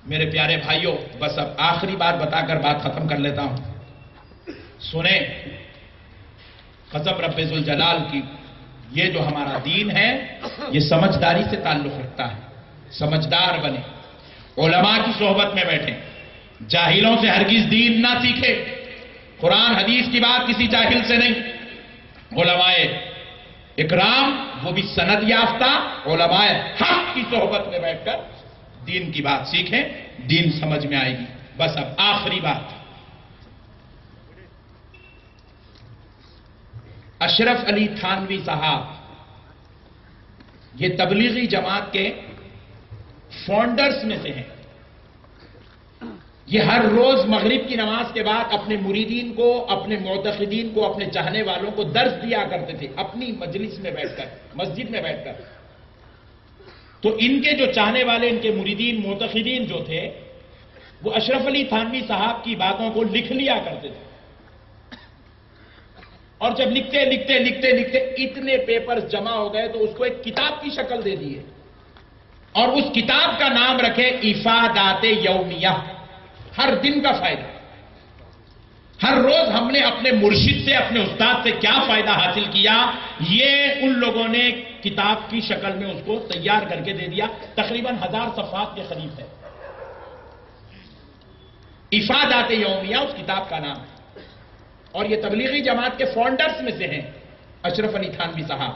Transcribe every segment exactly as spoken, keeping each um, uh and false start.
میرے پیارے بھائیوں، بس اب آخری بات بتا کر بات ختم کر لیتا ہوں. سنیں، قسم رب ذوالجلال کی، یہ جو ہمارا دین ہے یہ سمجھداری سے تعلق رکھتا ہے. سمجھدار بنے، علماء کی صحبت میں بیٹھیں، جاہلوں سے ہرگز دین نہ سیکھے. قرآن حدیث کی بات کسی جاہل سے نہیں. علماء اکرام، وہ بھی سند یافتہ علماء حق کی صحبت میں بیٹھ کر دین کی بات سیکھیں، دین سمجھ میں آئے گی. بس اب آخری بات، اشرف علی تھانوی صاحب یہ تبلیغی جماعت کے فاؤنڈرز میں سے ہیں. یہ ہر روز مغرب کی نماز کے بعد اپنے مریدین کو، اپنے معتقدین کو، اپنے چاہنے والوں کو درس دیا کرتے تھے اپنی مجلس میں بیٹھ کر، مسجد میں بیٹھ کر. تو ان کے جو چاہنے والے، ان کے مریدین، معتقدین جو تھے، وہ اشرف علی تھانوی صاحب کی باتوں کو لکھ لیا کرتے تھے. اور جب لکھتے لکھتے لکھتے لکھتے اتنے پیپرز جمع ہو گئے تو اس کو ایک کتاب کی شکل دے دیے، اور اس کتاب کا نام رکھے افادات یومیہ، ہر دن کا فائدہ. ہر روز ہم نے اپنے مرشد سے، اپنے استاد سے کیا فائدہ حاصل کیا، یہ ان لوگوں نے کتاب کی شکل میں اس کو تیار کر کے دے دیا. تقریباً ہزار صفحات کے قریب ہے. افادات یومیہ اس کتاب کا نام ہے. اور یہ تبلیغی جماعت کے فاؤنڈرز میں سے ہیں اشرف علی تھانوی صاحب.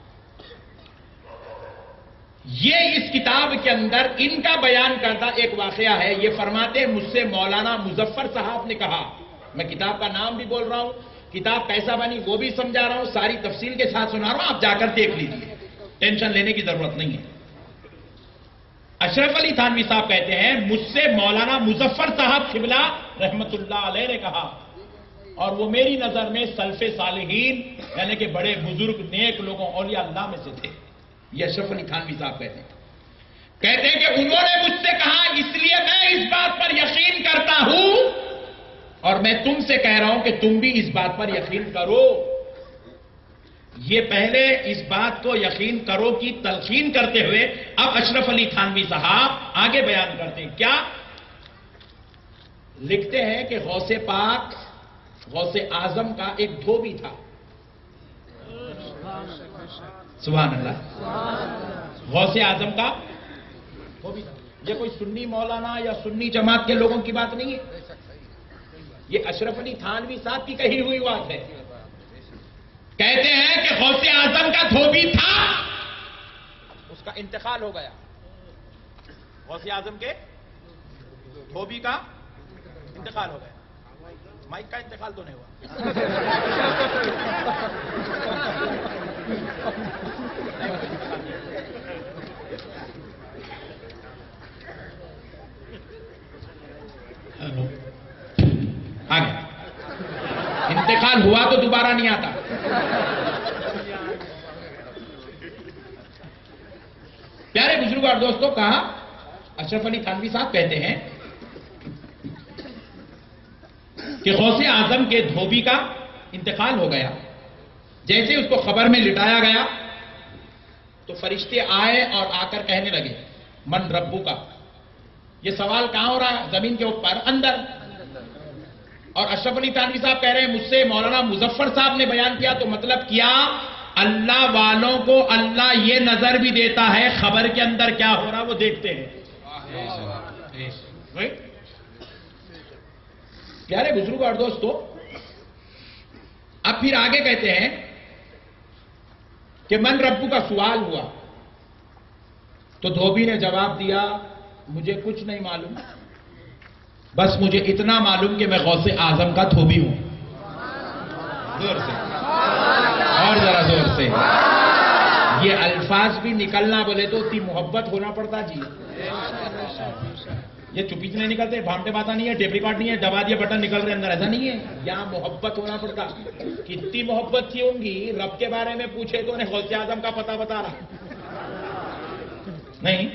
یہ اس کتاب کے اندر ان کا بیان کرتا ایک واقعہ ہے. یہ فرماتے ہیں مجھ سے مولانا مظفر صاحب نے کہا، میں کتاب کا نام بھی بول رہا ہوں، کتاب کیسا بنی وہ بھی سمجھا رہا ہوں، ساری تفصیل کے ساتھ سنا رہا ہوں، آپ جا کر دیکھ لیجیے، ٹینشن لینے کی ضرورت نہیں ہے. اشرف علی تھانوی صاحب کہتے ہیں مجھ سے مولانا مظفر صاحب قبلہ رحمت اللہ علیہ نے کہا، اور وہ میری نظر میں سلف صالحین یعنی کہ بڑے بزرگ نیک لوگوں اولیاء اللہ میں سے تھے. یہ اشرف علی تھانوی صاحب کہتے ہیں کہتے ہیں کہ انہوں نے مجھ سے کہا، اس لیے میں اس بات پر یقین کرتا ہوں اور میں تم سے کہہ رہا ہوں کہ تم بھی اس بات پر یقین کرو. یہ پہلے اس بات کو یقین کرو کی تلقین کرتے ہوئے اب اشرف علی تھانوی صاحب آگے بیان کرتے ہیں. کیا لکھتے ہیں کہ غوث پاک، غوث اعظم کا ایک دھوبی تھا. سبحان اللہ. غوث اعظم کا دھوبی تھا. یہ کوئی سنی مولانا یا سنی جماعت کے لوگوں کی بات نہیں ہے، یہ اشرف علی تھانوی صاحب کی کہی ہوئی بات ہے. کہتے ہیں کہ غوث اعظم کا دھوبی تھا، اس کا انتقال ہو گیا. غوث اعظم کے دھوبی کا انتقال ہو گیا. مائک کا انتقال تو نہیں ہوا. آگے انتقال ہوا تو دوبارہ نہیں آتا. پیارے بزرگ اور دوستوں، کہا اشرف علی تھانوی صاحب کہتے ہیں کہ غوث اعظم کے دھوبی کا انتقال ہو گیا. جیسے اس کو خبر میں لٹایا گیا تو فرشتے آئے اور آ کر کہنے لگے من ربو کا. یہ سوال کہاں ہو رہا ہے؟ زمین کے اوپر، اندر. اور اشرف علی تھانوی صاحب کہہ رہے ہیں مجھ سے مولانا مظفر صاحب نے بیان کیا. تو مطلب کیا؟ اللہ والوں کو اللہ یہ نظر بھی دیتا ہے خبر کے اندر کیا ہو رہا وہ دیکھتے ہیں. پیارے بزرگ اور دوستو، اب پھر آگے کہتے ہیں کہ من ربو کا سوال ہوا تو دھوبی نے جواب دیا مجھے کچھ نہیں معلوم، بس مجھے اتنا معلوم کہ میں غوث اعظم کا دھوبی ہوں. زور سے اور ذرا زور سے. یہ الفاظ بھی نکلنا بولے تو اتنی محبت ہونا پڑتا جی. یہ چپی سے نہیں نکلتے، بھامٹے باتا نہیں ہے، ٹیپ ریکارڈ نہیں ہے، دبا دیا بٹن نکل رہے اندر، ایسا نہیں ہے. یہاں محبت ہونا پڑتا. کتنی محبت تھی ہوں گی، رب کے بارے میں پوچھے تو انہیں غوث اعظم کا پتہ بتا رہا نہیں.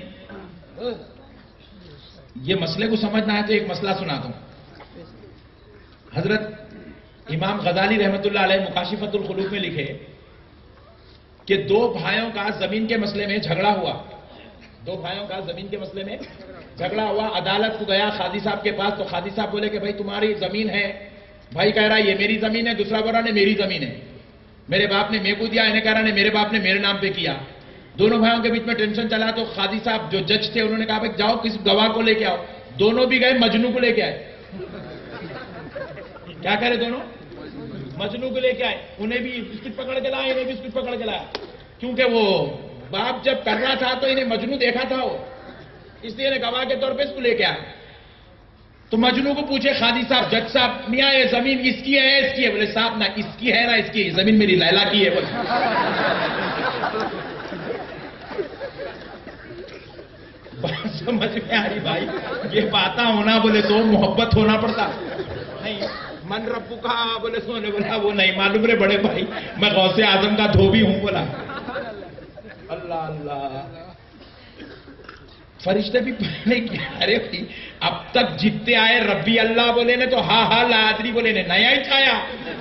یہ مسئلے کو سمجھنا ہے تو ایک مسئلہ سنا دوں. حضرت امام غزالی رحمت اللہ علیہ مکاشفۃ القلوب میں لکھے کہ دو بھائیوں کا زمین کے مسئلے میں جھگڑا ہوا. دو بھائیوں کا زمین کے مسئلے میں جھگڑا ہوا, عدالت کو گیا قاضی صاحب کے پاس, تو قاضی صاحب بولے کہ بھائی تمہاری زمین ہے, بھائی کہہ رہا ہے یہ میری زمین ہے, دوسرا بول رہا ہے میری زمین ہے, میرے باپ نے میرے کو دیا, انہیں کہہ رہا ہے میرے باپ نے میرے نام پہ کیا. دونوں بھائیوں کے بیچ میں ٹینشن چلا, تو قاضی صاحب جو جج تھے انہوں نے کہا بھائی جاؤ کسی گواہ کو لے کے آؤ. دونوں بھی گئے, مجنو کو لے کے آئے. کیا کہہ رہے دونوں؟ مجنو کو لے کے آئے. انہیں بھی بسکٹ پکڑ کے لایا, انہیں بھی بسکٹ پکڑ کے لایا, کیونکہ وہ باپ جب کر رہا تھا تو انہیں مجنو دیکھا تھا وہ, اس لیے انہیں گواہ کے طور پہ اس کو لے کے آئے. تو مجنو کو پوچھے قاضی صاحب, جج صاحب, میاں یہ زمین اس کی ہے اس کی ہے؟ بولے صاحب نہ اس کی ہے نہ اس کی, زمین میری لیلا کی ہے. بولے بات سمجھ میں آ رہی بھائی, یہ باتیں ہونا بولے تو محبت ہونا پڑتا نہیں. من ربو کا بولے سونے بولا وہ نہیں معلوم رے بڑے بھائی, میں غوث اعظم کا دھوبی ہوں. بولا اللہ اللہ. فرشتے بھی پڑھنے کی, ارے بھائی اب تک جتنے آئے ربی اللہ بولے نے تو ہاں ہاں لادری بولے نے, نیا ہی چھایا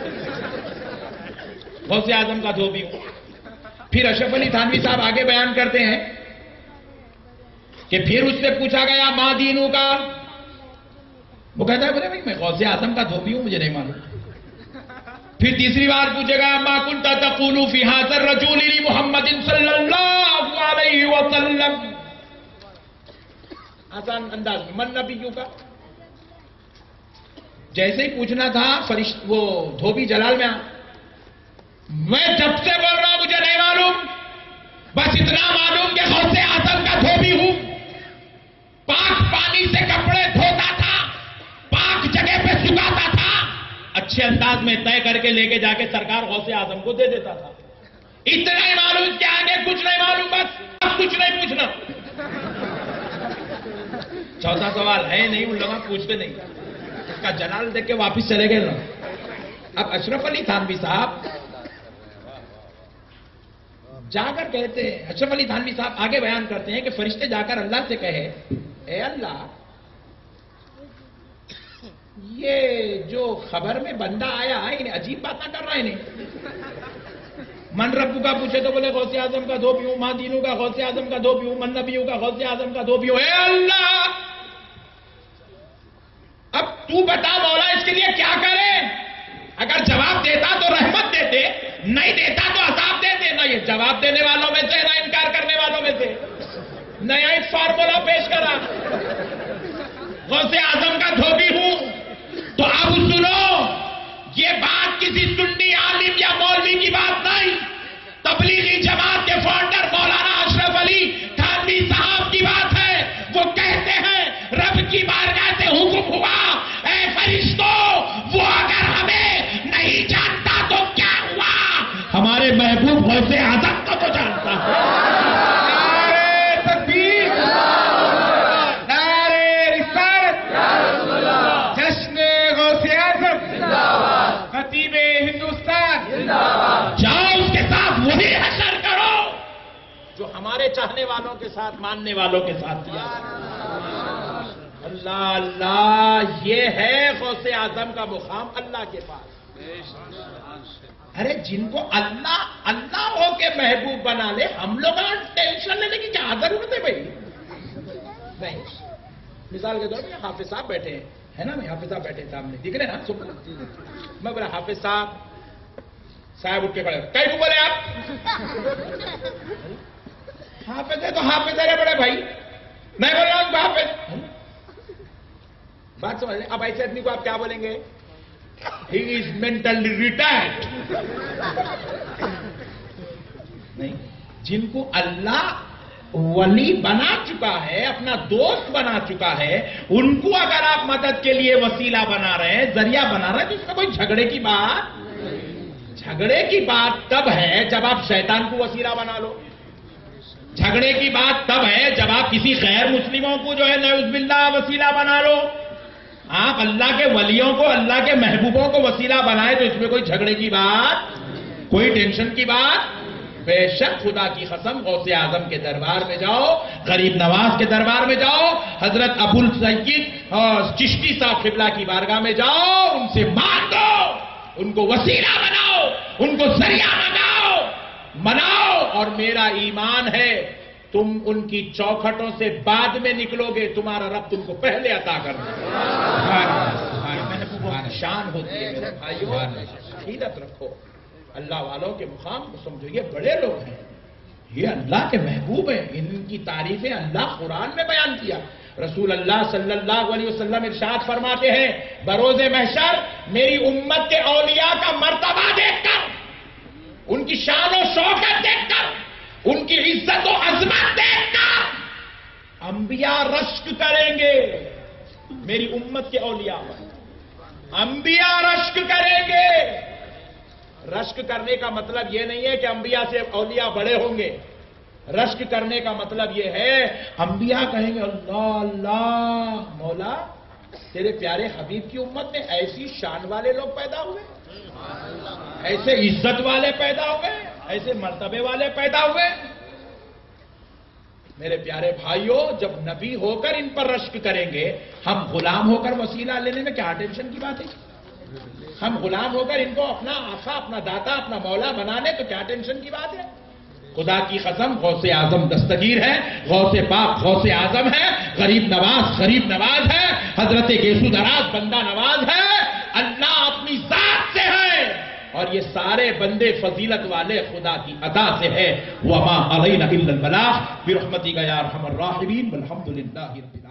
غوث اعظم کا دھوبی ہوں. پھر اشرف علی تھانوی صاحب آگے بیان کرتے ہیں کہ پھر اس سے پوچھا گیا ماں دینوں کا, وہ کہتا ہے بولے بھائی میں غوث اعظم کا دھوبی ہوں, مجھے نہیں معلوم. پھر تیسری بار پوچھے گا ما کنت تقول فی ھذا الرجل محمد صلی اللہ علیہ وسلم, آسان انداز میں, من نبیوں کا. جیسے ہی پوچھنا تھا فرشت وہ دھوبی جلال میں, میں جب سے بول رہا ہوں مجھے نہیں معلوم, بس اتنا معلوم کہ غوث اعظم کا دھوبی ہوں. پاک پانی سے کپڑے دھوتا تھا, پاک جگہ پہ سکھاتا تھا, اچھے انداز میں طے کر کے لے کے جا کے سرکار غوث اعظم کو دے دیتا تھا. اتنا ہی معلوم کہ آگے کچھ نہیں معلوم, بس اب کچھ نہیں پوچھنا. چوتھا سوال ہے نہیں, ان لوگوں پوچھتے نہیں, اس کا جلال دیکھ کے واپس چلے گئے نا. اب اشرف علی تھانوی صاحب جا کر کہتے ہیں, اشرف علی تھانوی صاحب آگے بیان کرتے ہیں کہ فرشتے جا کر اللہ سے کہے اے اللہ یہ جو خبر میں بندہ آیا ہے انہیں عجیب باتیں کر رہا ہے. نہیں من ربو کا پوچھے تو بولے غوث اعظم کا دھوبی ہوں, ماں دینوں کا غوث اعظم کا دھوبی ہوں, من نبیوں کا غوث اعظم کا دھوبی ہوں. اے اللہ اب تو بتا مولا اس کے لیے کیا کرے. اگر جواب دیتا تو رحمت دیتے, نہیں دیتا تو عذاب دیتے. نہ یہ جواب دینے والوں میں سے نہ انکار کرنے والوں میں سے, نیا ایک فارمولا پیش کرا, غوث اعظم کا دھوبی ہوں. تو اب سنو, یہ بات کسی سنی عالم یا مولوی کی بات نہیں, تبلیغی جماعت کے فاؤنڈر مولانا اشرف علی تھانوی صاحب کی بات ہے. وہ کہتے ہیں رب کی بارگاہ سے حکم ہوا اے فرشتوں, وہ اگر ہمیں نہیں جانتا تو کیا ہوا, ہمارے محبوب غوث اعظم کو تو جانتا ہے. نعرے تکبیر, نعرے رسالت, جشن غوث اعظم, خطیب ہندوستان, جاؤ اس کے ساتھ وہی حشر کرو جو ہمارے چاہنے والوں کے ساتھ, ماننے والوں کے ساتھ کیا. اللہ اللہ, یہ ہے غوث اعظم کا مقام اللہ کے پاس. ارے جن کو اللہ اللہ ہو کے محبوب بنا لے, ہم لوگ ٹینشن لینے کی کیا ضرورت ہے بھائی. نہیں, مثال کے طور پہ حافظ صاحب بیٹھے ہیں, ہے نا, میں حافظ صاحب بیٹھے ہیں سامنے, دکھ رہے نا سب. میں بولا حافظ صاحب, صاحب اٹھ کے کھڑے, کئی کو بولے آپ حافظ ہے تو حافظ ہے بڑے بھائی, میں بول رہا ہوں حافظ. بات سمجھ لیں. اب ایسے آدمی کو آپ کیا بولیں گے, ہی از مینٹلی ریٹائرڈ. نہیں, جن کو اللہ ولی بنا چکا ہے, اپنا دوست بنا چکا ہے, ان کو اگر آپ مدد کے لیے وسیلہ بنا رہے ہیں, ذریعہ بنا رہے ہیں, تو اس میں کوئی جھگڑے کی بات. جھگڑے کی بات تب ہے جب آپ شیطان کو وسیلہ بنا لو. جھگڑے کی بات تب ہے جب آپ کسی غیر مسلموں کو جو ہے نعوذ باللہ وسیلہ بنا لو. آپ اللہ کے ولیوں کو, اللہ کے محبوبوں کو وسیلہ بنائے تو اس میں کوئی جھگڑے کی بات, کوئی ٹینشن کی بات. بے شک خدا کی قسم غوث اعظم کے دربار میں جاؤ, غریب نواز کے دربار میں جاؤ, حضرت ابو السید اور چشتی صاحب قبلہ کی بارگاہ میں جاؤ, ان سے مانگو, ان کو وسیلہ بناؤ, ان کو ذریعہ بناؤ, مناؤ. اور میرا ایمان ہے تم ان کی چوکھٹوں سے بعد میں نکلو گے، تمہارا رب تم کو پہلے عطا کر دے گا۔ محبوبوں کی شان ہوتی ہے میرے بھائیو، عقیدت رکھو، اللہ والوں کے مقام کو سمجھو، یہ بڑے لوگ ہیں، یہ اللہ کے محبوب ہیں، ان کی تعریفیں اللہ قرآن میں بیان کیا۔ رسول اللہ صلی اللہ علیہ وسلم ارشاد فرماتے ہیں بروز محشر میری امت کے اولیاء کا مرتبہ دیکھ کر، ان کی شان و شوکت دیکھ کر، ان کی عزت و عظمت دیکھ کر انبیاء رشک کریں گے میری امت کے اولیاء پر، انبیاء رشک کریں گے۔ رشک کرنے کا مطلب یہ نہیں ہے کہ انبیاء سے اولیاء بڑے ہوں گے، رشک کرنے کا مطلب یہ ہے انبیاء کہیں گے اللہ اللہ مولا تیرے پیارے حبیب کی امت میں ایسی شان والے لوگ پیدا ہوئے، ایسے عزت والے پیدا ہوئے، ایسے مرتبے والے پیدا ہوئے۔ میرے پیارے بھائیوں، جب نبی ہو کر ان پر رشک کریں گے، ہم غلام ہو کر وسیلہ لینے میں کیا ٹینشن کی بات ہے؟ ہم غلام ہو کر ان کو اپنا آقا، اپنا داتا، اپنا مولا بنا لیں تو کیا ٹینشن کی بات ہے؟ خدا کی قسم غوث اعظم دستگیر ہے، غوث پاک غوث اعظم ہے، غریب نواز غریب نواز ہے، حضرت گیسو دراز بندہ نواز ہے، اللہ اپنی ذات سے ہے، اور یہ سارے بندے فضیلت والے خدا کی عطا سے ہے۔ وَمَا عَلَيْنَا إِلَّا الْبَلَاغُ بِرَحْمَتِكَ يَا أَرْحَمَ الرَّاحِمِينَ وَالْحَمْدُ لِلَّهِ رَبِّ العالمين۔